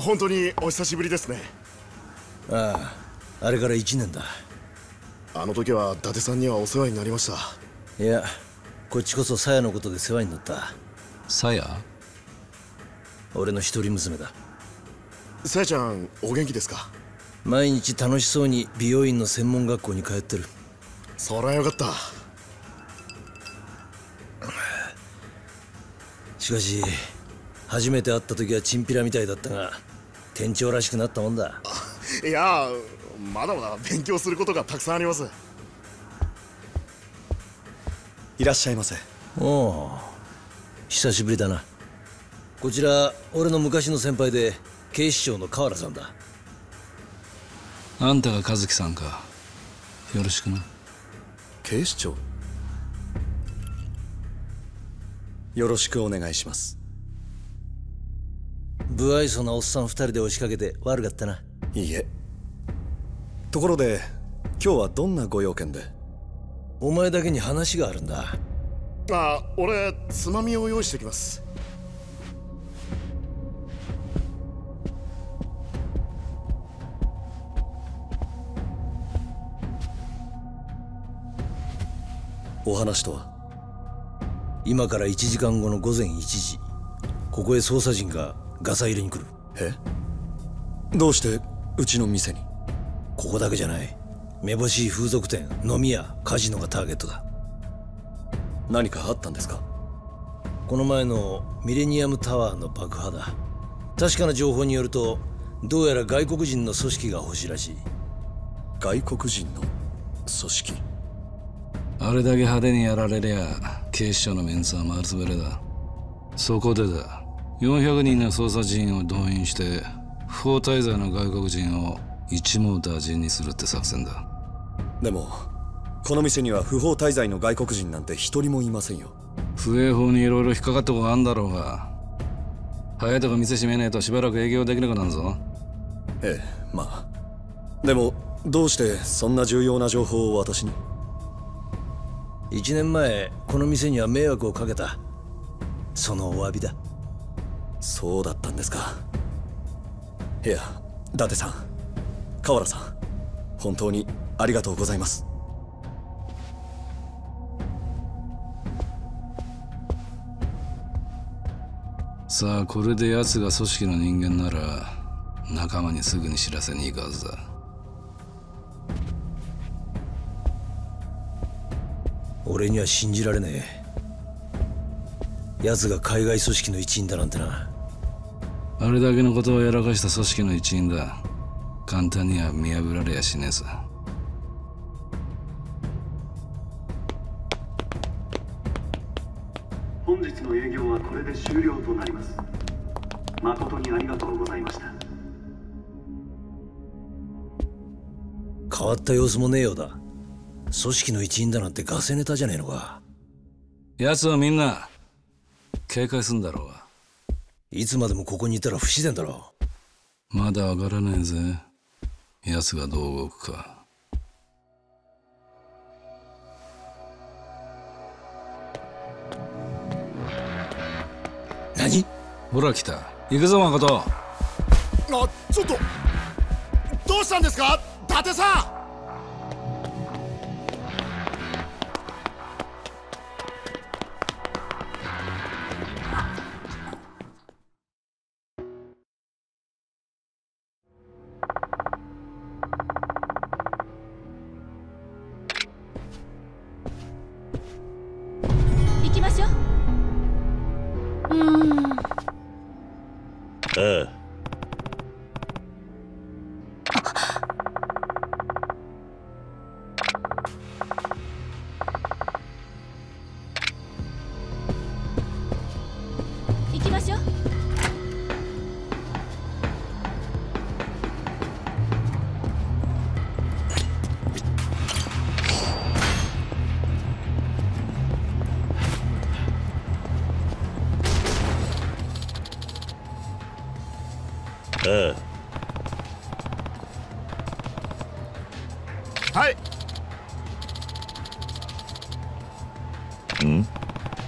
本当にお久しぶりですね。 ああ、あれから1年だ。 あの時は伊達さんにはお世話になりました。 いや、こっちこそ鞘のことで世話になった。 鞘？ 俺の一人娘だ。 鞘ちゃんお元気ですか？ 毎日楽しそうに美容院の専門学校に通ってる。 そりゃよかった。 しかし初めて会った時はチンピラみたいだったが、店長らしくなったもんだ。 いや、まだまだ勉強することがたくさんあります。 いらっしゃいませ。 おお、久しぶりだな。こちら俺の昔の先輩で警視庁の河原さんだ。 あんたが和樹さんか。よろしくな。 警視庁？よろしくお願いします。 不愛想なおっさん2人で押しかけて悪かったな。 いいえ。ところで今日はどんなご用件で？ お前だけに話があるんだ。 俺つまみを用意してきます。 お話とは？ 今から1時間後の午前1時、ここへ捜査陣がガサ入れに来る。 え？どうしてうちの店に？ ここだけじゃない。めぼしい風俗店、飲み屋、カジノがターゲットだ。 何かあったんですか？ この前のミレニアムタワーの爆破だ。確かな情報によると、どうやら外国人の組織が欲しいらしい。 外国人の組織？ あれだけ派手にやられりゃ警視庁のメンツは丸つぶれだ。そこでだ、400人の捜査陣を動員して不法滞在の外国人を一網打尽にするって作戦だ。 でもこの店には不法滞在の外国人なんて一人もいませんよ。 不営法にいろいろ引っかかったことがあんだろうが、早いとこ店閉めねえとしばらく営業できなくなるぞ。 ええ、まあでもどうしてそんな重要な情報を私に ？1年前この店には迷惑をかけた。そのお詫びだ。 そうだったんですか。いや、伊達さん、河原さん、本当にありがとうございます。 さあ、これで奴が組織の人間なら仲間にすぐに知らせに行くはずだ。 俺には信じられねえ。奴が海外組織の一員だなんてな。 あれだけのことをやらかした組織の一員だ。簡単には見破られやしねえさ。 本日の営業はこれで終了となります。誠にありがとうございました。 変わった様子もねえようだ。組織の一員だなんてガセネタじゃねえのか。 奴はみんな警戒すんだろうが。 いつまでもここにいたら不自然だろう。まだわからねえぜ、奴がどう動くか。 何？ ほら来た。行くぞ誠。 ちょっとどうしたんですか伊達さん。はい。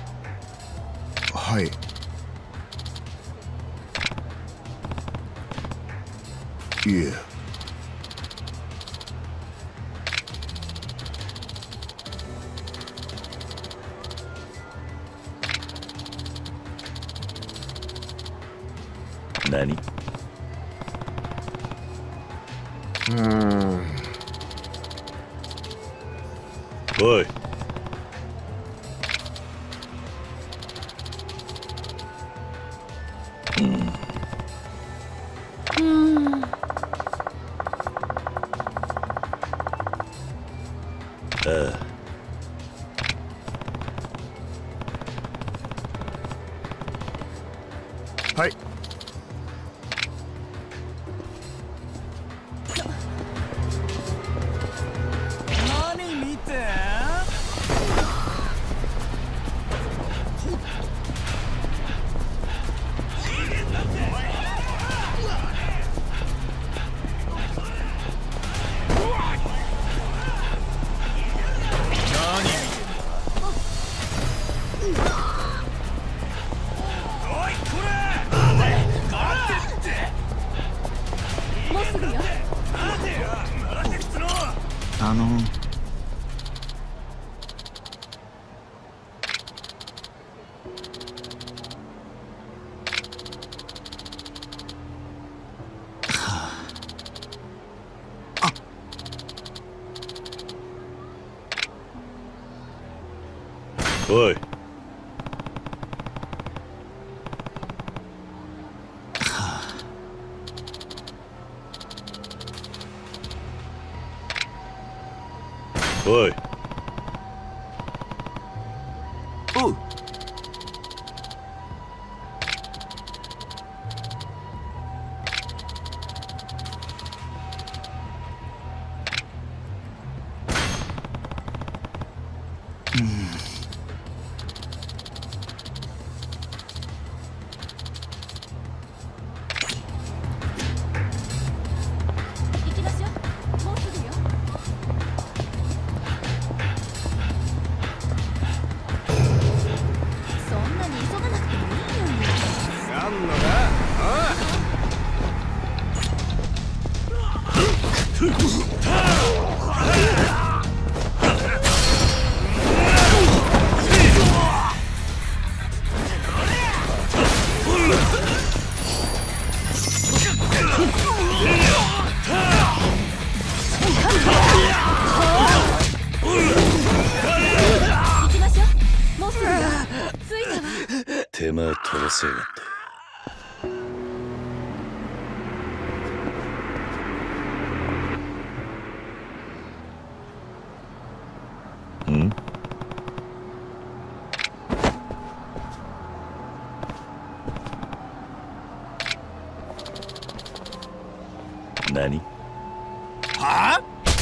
はい。 いえ。 何？ おい。 はい。 何見て。 おい。おい。 おう。 手間を取らせやがって。 何？ はあ。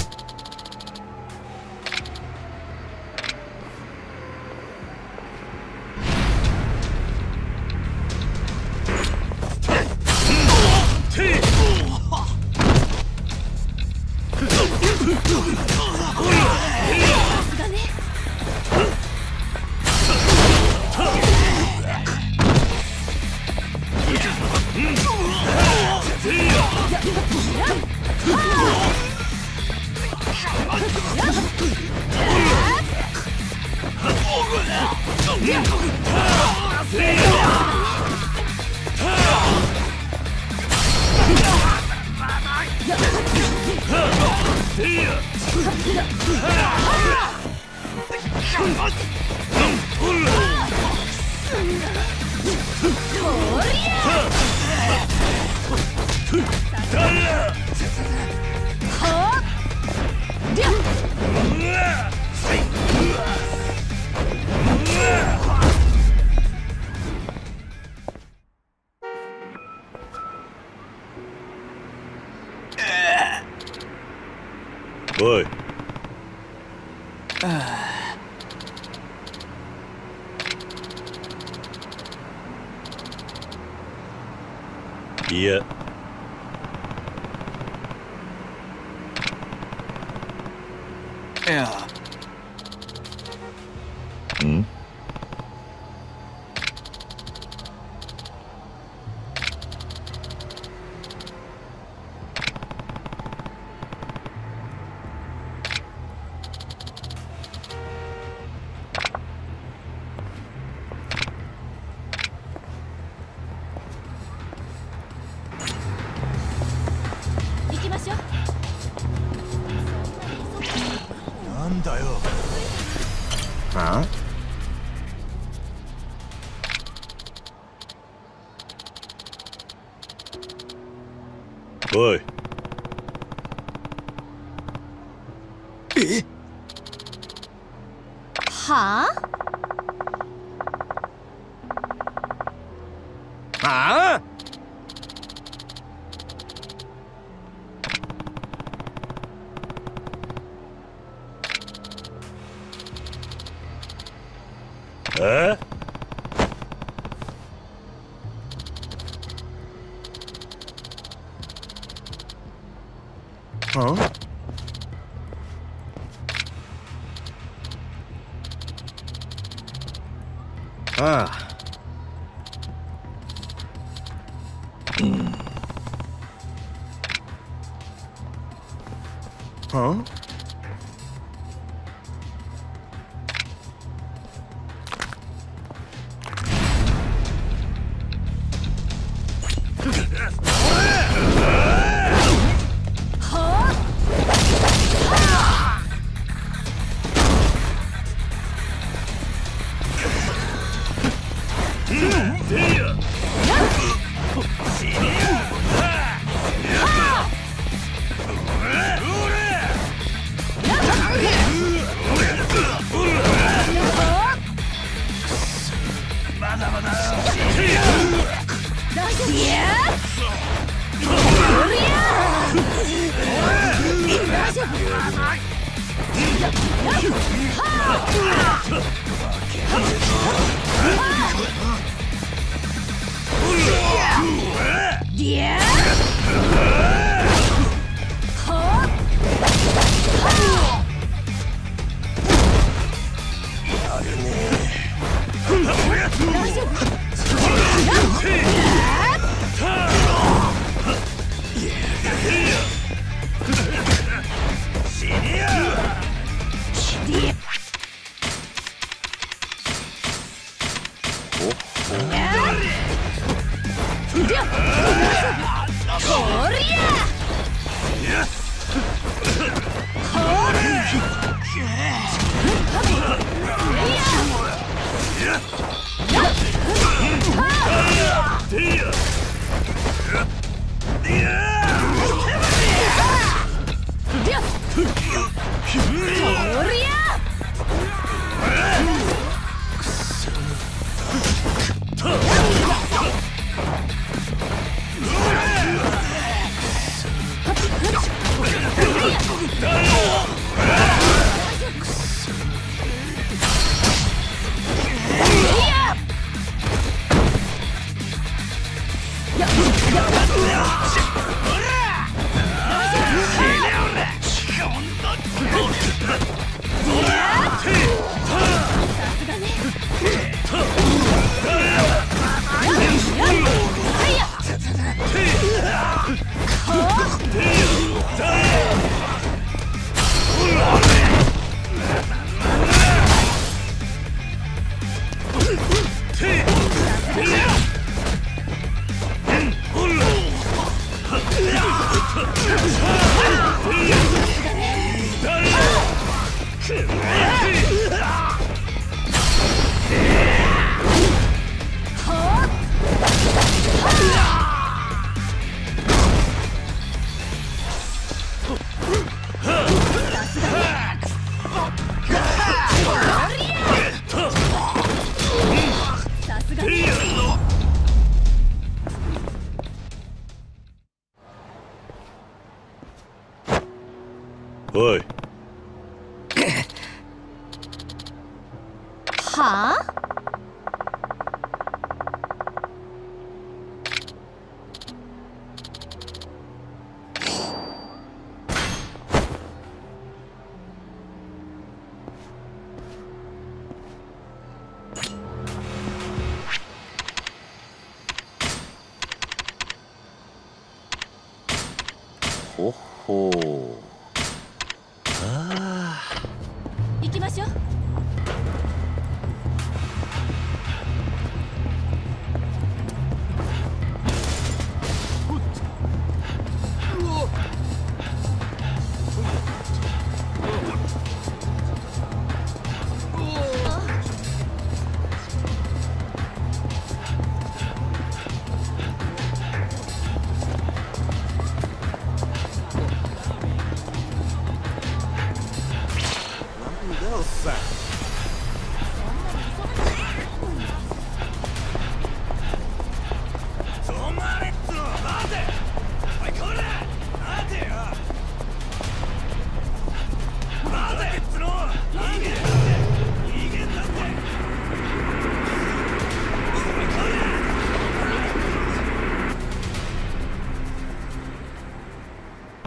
おい。いや。 いや。 ん？ おい。 はあ？ はあ？ え？ ああ。 おい。 はあ？ ほほう。 行きましょう。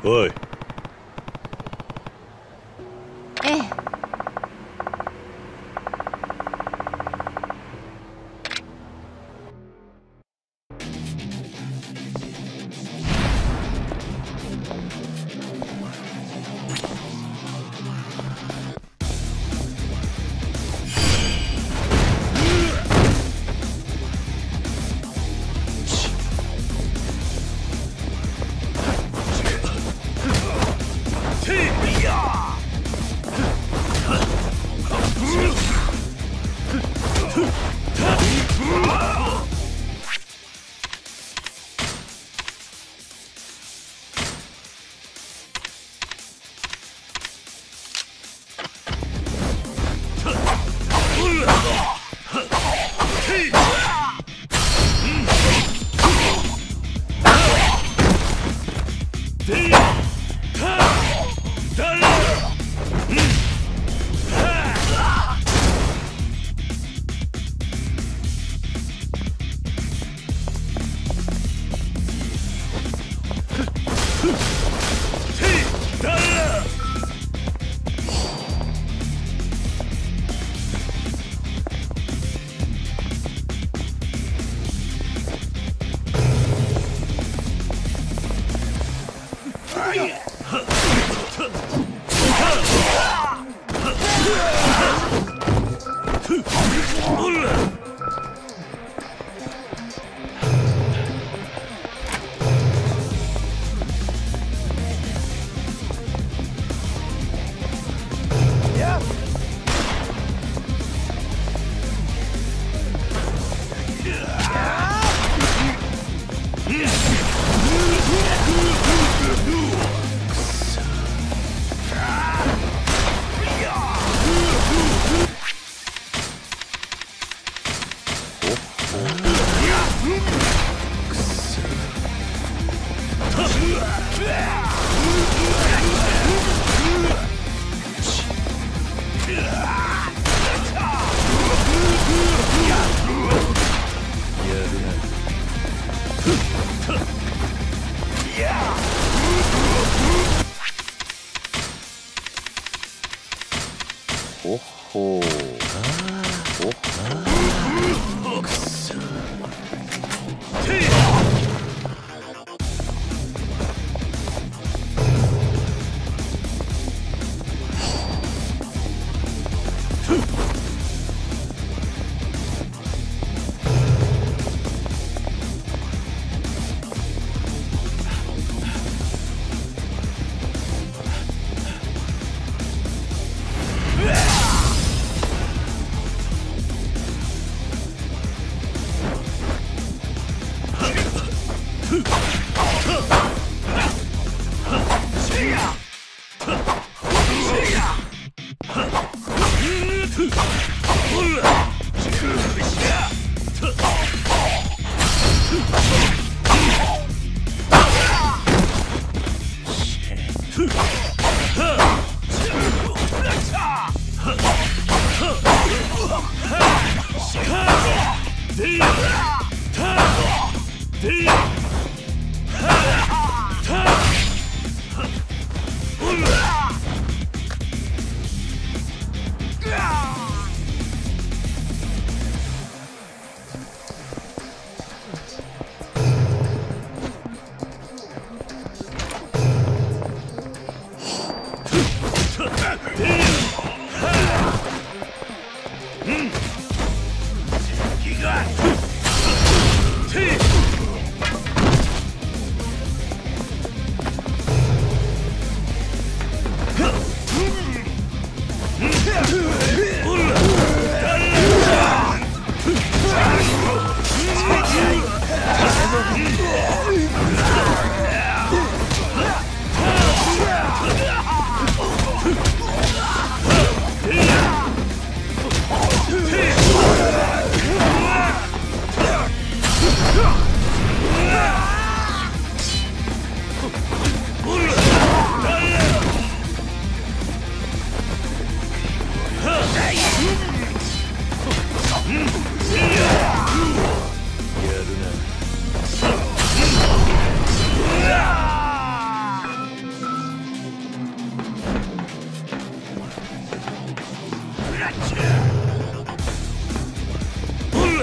おい。 ええ。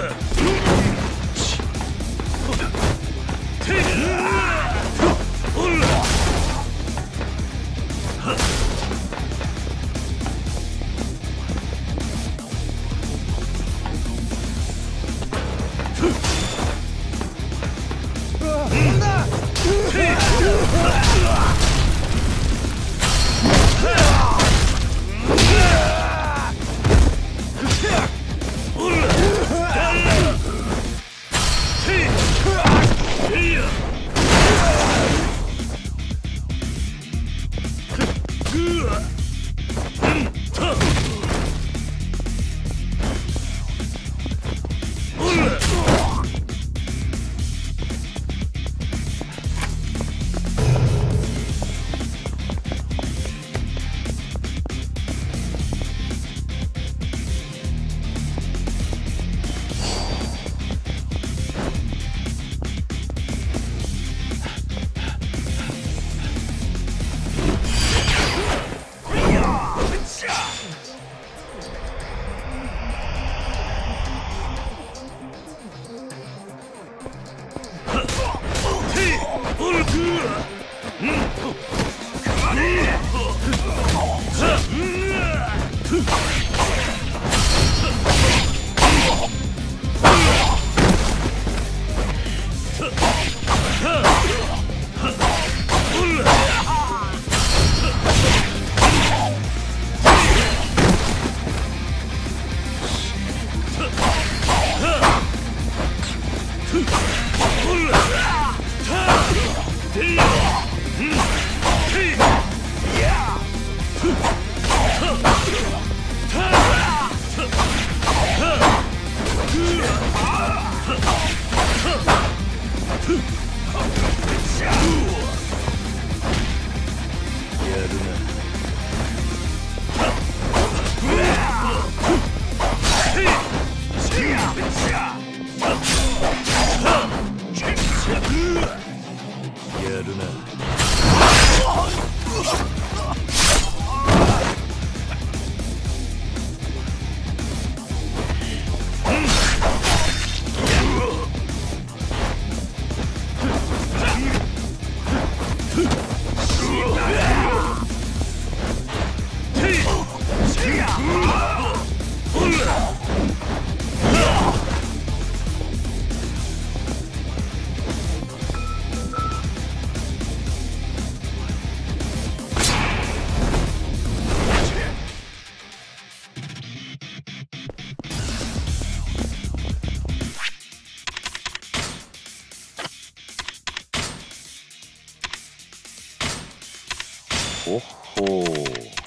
ほっほー。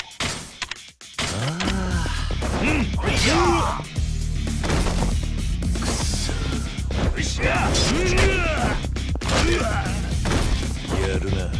やるな。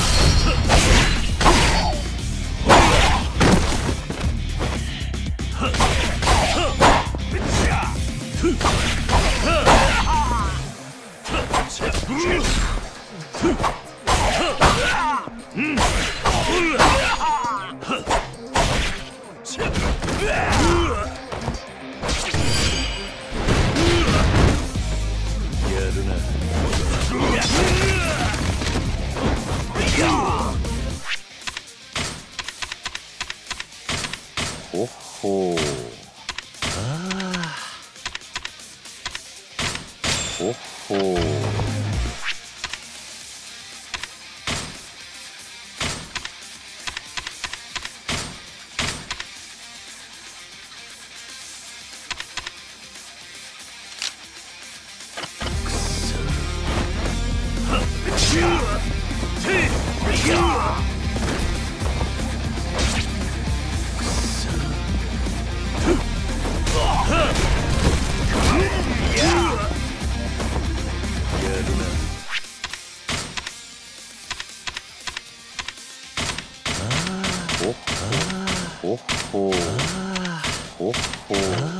ほっほー。ほっほー。ほっほー。ほっほー。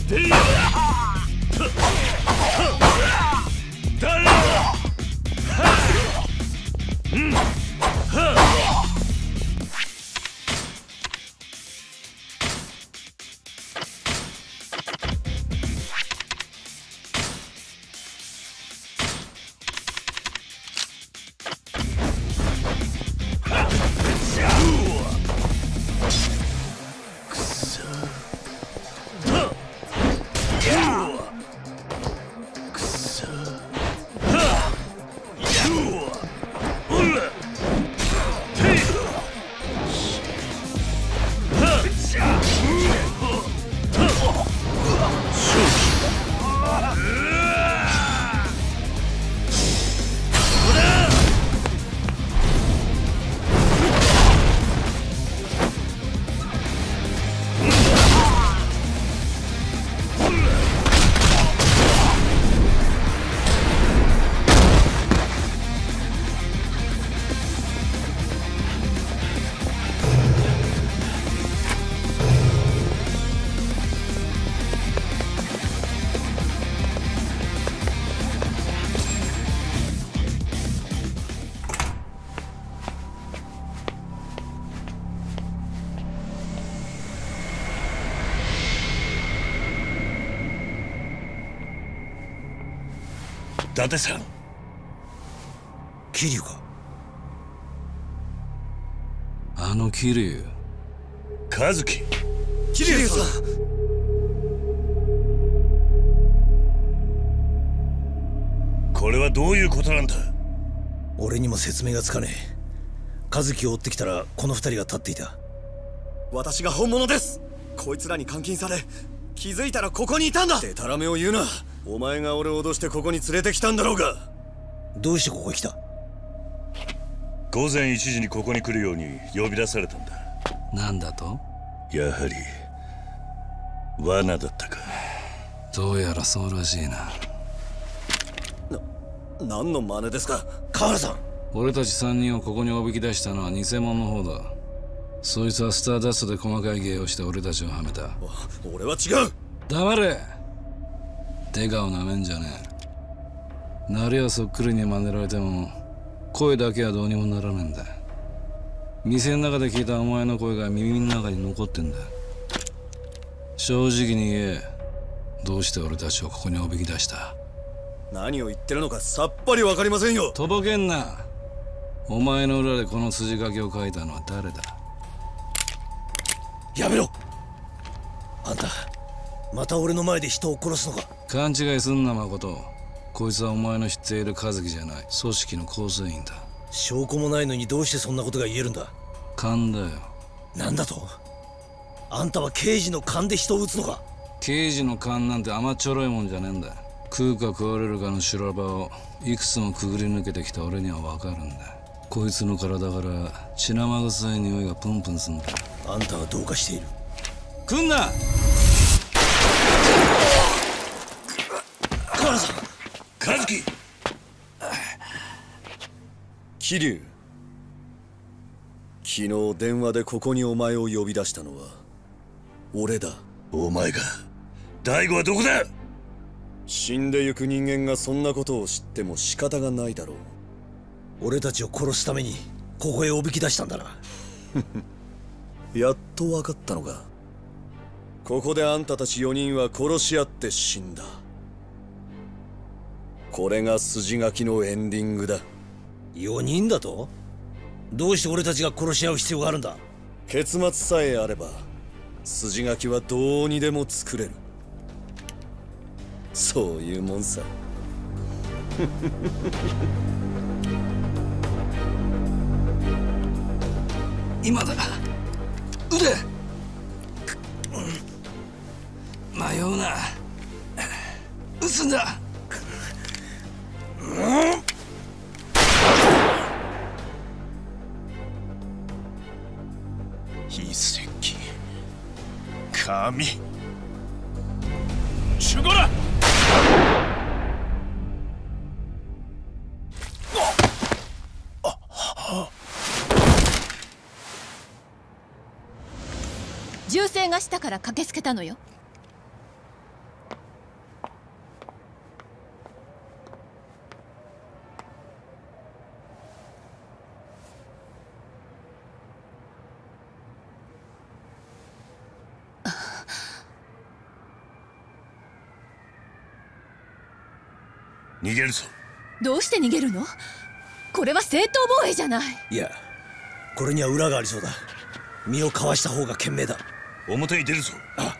伊達さん。 桐生か。 あの桐生。 和樹。 桐生さん。 これはどういうことなんだ。 俺にも説明がつかねえ。和樹を追ってきたらこの二人が立っていた。 私が本物です。こいつらに監禁され、気づいたらここにいたんだ。でたらめを言うな。お前が俺を脅してここに連れてきたんだろうが。 どうしてここへ来た。 午前1時にここに来るように呼び出されたんだ。 なんだと。 やはり罠だったか。 どうやらそうらしいな。 何の真似ですか。 河原さん。 俺たち3人をここにおびき出したのは偽物の方だ。そいつはスターダストで細かい芸をして俺たちをはめた。 俺は違う。 黙れ。デカをなめんじゃねえ。なりはそっくりに真似られても声だけはどうにもならねえんだ。店の中で聞いたお前の声が耳の中に残ってんだ。正直に言え。どうして俺たちをここにおびき出した。 何を言ってるのかさっぱりわかりませんよ。 とぼけんな。お前の裏でこの筋書きを書いたのは誰だ。 やめろ。あんたまた俺の前で人を殺すのか。 勘違いすんな誠。こいつはお前の知っている和樹じゃない。組織の構成員だ。 証拠もないのにどうしてそんなことが言えるんだ。 勘だよ。 なんだと。あんたは刑事の勘で人を撃つのか。 刑事の勘なんて甘っちょろいもんじゃねえんだ。食うか食われるかの修羅場をいくつもくぐり抜けてきた俺には分かるんだ。こいつの体から血生臭い匂いがプンプンすんだ。 あんたはどうかしている。 来んな。 河原さん。 和樹。 桐生、昨日電話でここにお前を呼び出したのは俺だ。 お前が。大吾はどこだ。 死んでゆく人間がそんなことを知っても仕方がないだろう。 俺たちを殺すためにここへおびき出したんだな。 やっと分かったのか。ここであんたたち4人は殺し合って死んだ。これが筋書きのエンディングだ。 4人だと。どうして俺たちが殺し合う必要があるんだ。 結末さえあれば筋書きはどうにでも作れる。そういうもんさ。 今だ。腕。迷うな。撃つんだ。 遺跡。神。守護だ。 銃声がしたから駆けつけたのよ。 逃げるぞ。 どうして逃げるの？これは正当防衛じゃない。 いや、これには裏がありそうだ。身をかわした方が賢明だ。 表に出るぞ。 あ、